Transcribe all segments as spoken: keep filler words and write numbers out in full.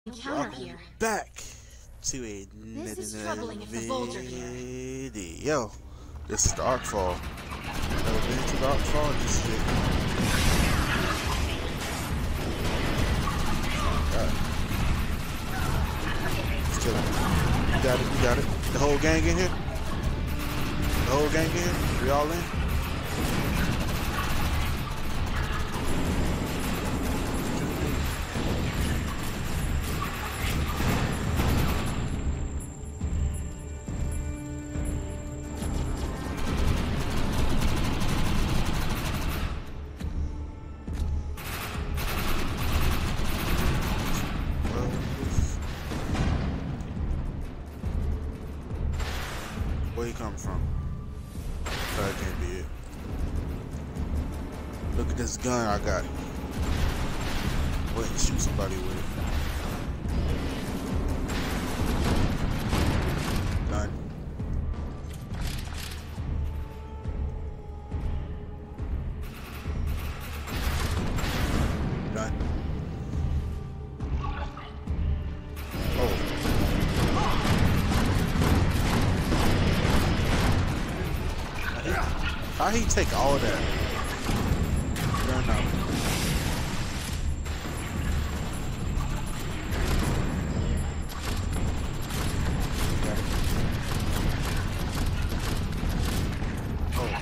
encounter here. Back to a This is troubling if the Volds are here. video. This is the Arcfall. Never been to the Arcfall. This is it. Alright. Let's kill him. You got it. You got it. The whole gang in here. The whole gang in here. We all in. Where you come from? That can't be it. Look at this gun I got. Wait and shoot somebody with it. Done. Done. Oh. How he take all of that? Don't know. Oh.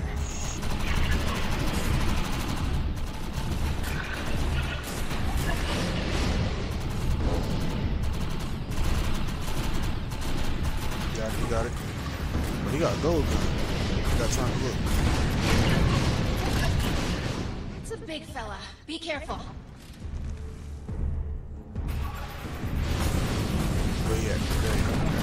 Got it, you got it. But he got gold gun. Got time to look. It's a big fella. Be careful. Where you at? There you go.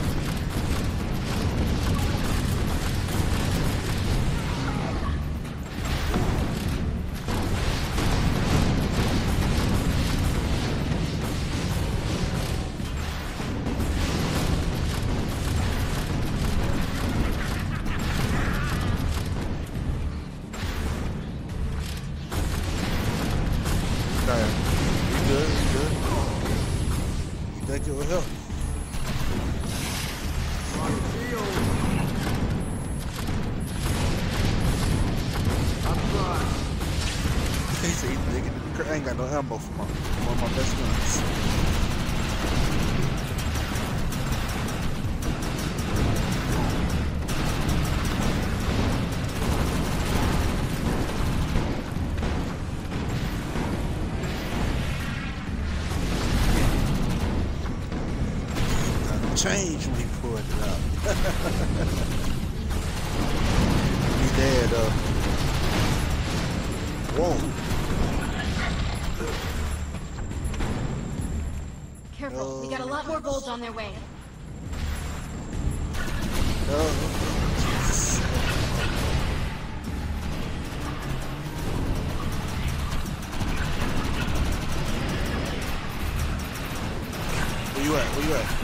Okay. You good? You good? You think it will help? He said he's digging in the cra- I ain't got no ammo for my one of my best guns. Change when he pulled it out. He dead though. Whoa. Careful. No. We got a lot more Volds on their way. No. Jesus. Where you at? Where you at?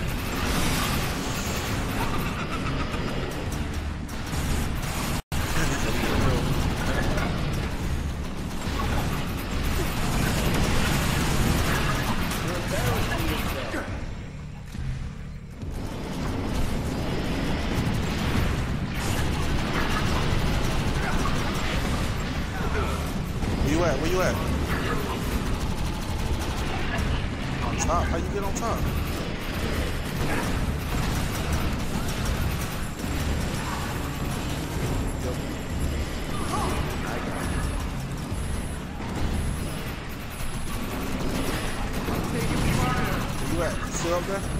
Where you at? Where you at? On top? How you get on top? Yep. I got it. Where you at? You still up there?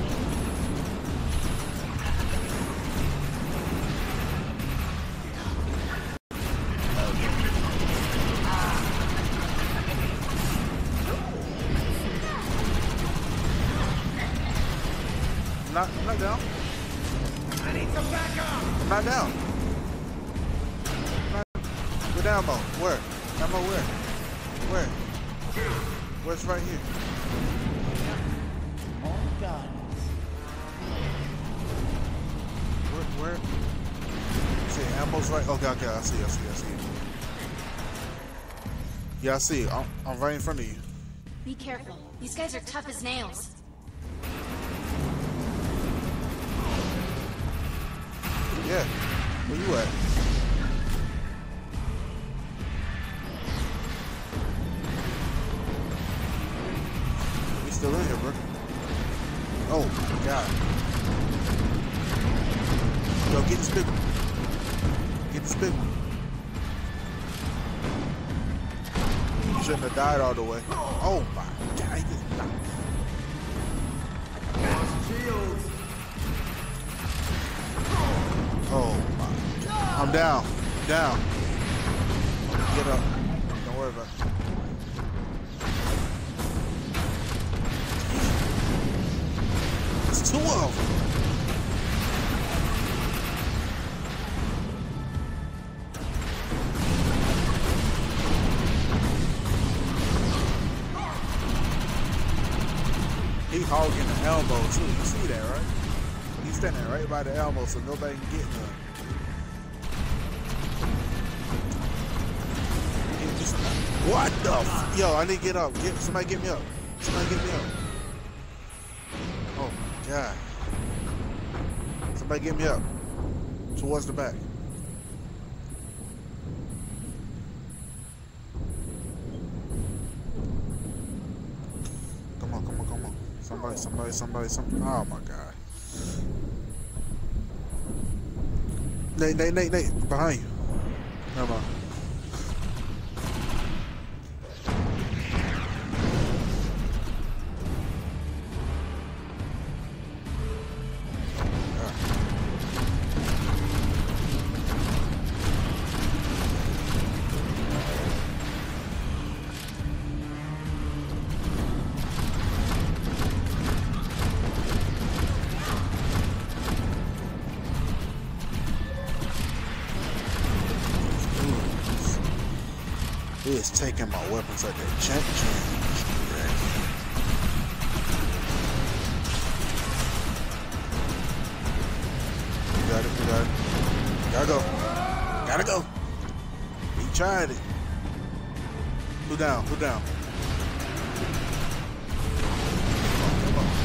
I'm not, I'm not down. I need some backup! I'm not down. I'm not, we're down, Mo. Where? Ammo where? Where? Where's right here? All guns. Where? Where? See, ammo's right. Okay, okay, I see, I see, I see. Yeah, I see. I'm, I'm right in front of you. Be careful. These guys are tough as nails. Yeah. Where you at? We still in here, bro. Oh my god. Yo, get this big one. Get this big one. You shouldn't have died all the way. Oh my god. He just knocked. Oh my god. I'm down. Down. Get up. Don't worry about it. It's two of them. He's hogging the elbow too. You see that, right? He's standing right by the elbow so nobody can get none. What the f- Yo, I need to get up. Get somebody get me up. Somebody get me up. Oh my god. Somebody get me up. Towards the back. Come on, come on, come on. Somebody, somebody, somebody, somebody. Oh my god. Nate, Nate, Nate, Nate, behind you. Never mind. He is taking my weapons like a champ change. You got it, you got it. Gotta go. Gotta go. He tried it. Who down? Who down? Come on.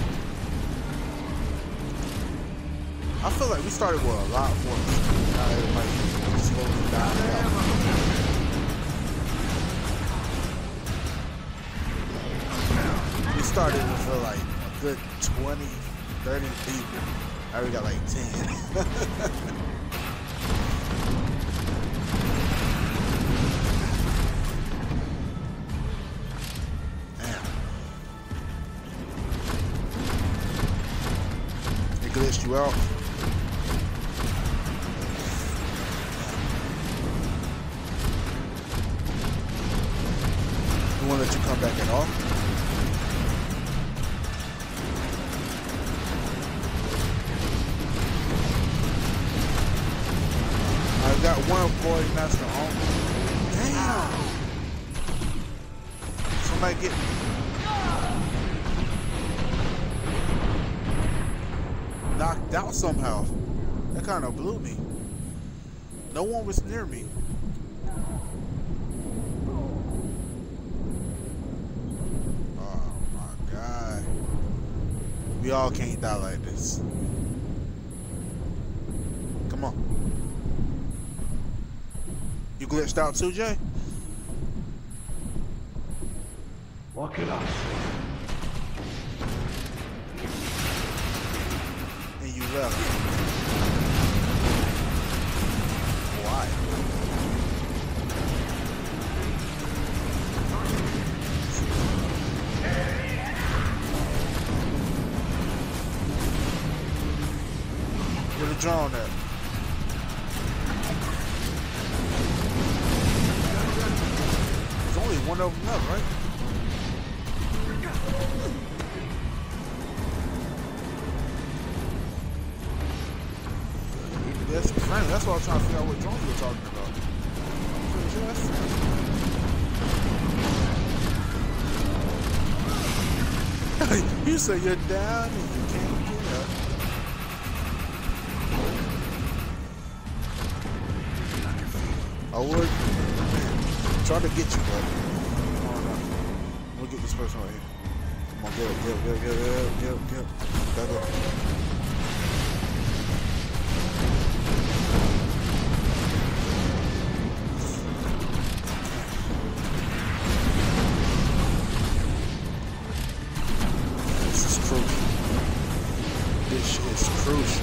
I feel like we started with a lot more. Now everybody slowly dying out. We started with uh, like a good twenty, thirty people. Now we got like ten. Damn. It glitched you out. You want to let you come back at all? I got one boy, that's the only. Damn! Somebody get me. Knocked out somehow. That kind of blew me. No one was near me. Oh my god. We all can't die like this. Come on. You glitched out too, Jay? What could I say? And you left. Why? Where the drone at? Only one of them left, right? That's friendly. That's why I was trying to figure out what drone you were talking about. I'm pretty sure that's friendly. You say you're down and you can't get up. I would. Man, try to get you, buddy. We'll get this person right here. Come on, get it, get it, get it, get it, get it, get it. Gotta go. This is crucial. This shit is crucial.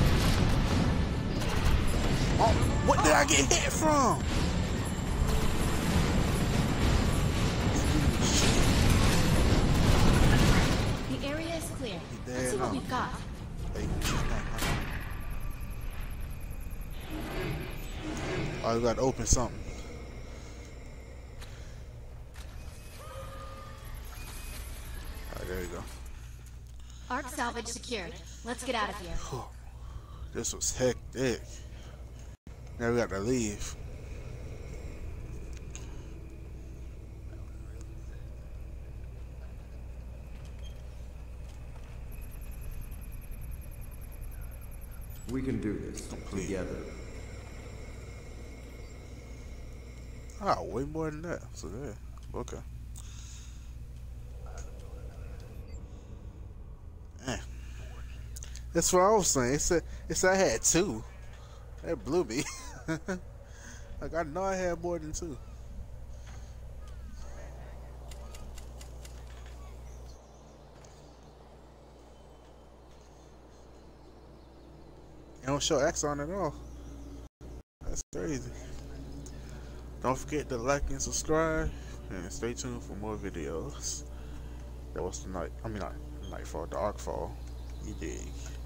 Oh, what did I get hit from? The area is clear. There Let's see what now. we've got. Hey, oh, you gotta open something. Alright, there you go. Arc salvage secured. Let's get out of here. Whew. This was hectic. Now we got to leave. We can do this Complete. together. Ah, way more than that. So there. Okay. Eh. That's what I was saying. It said, it said I had two. That blew me. Like, I know I had more than two. It don't show X on at all. That's crazy. Don't forget to like and subscribe, and stay tuned for more videos. That was the night. I mean, not Nightfall, the Arcfall. You dig?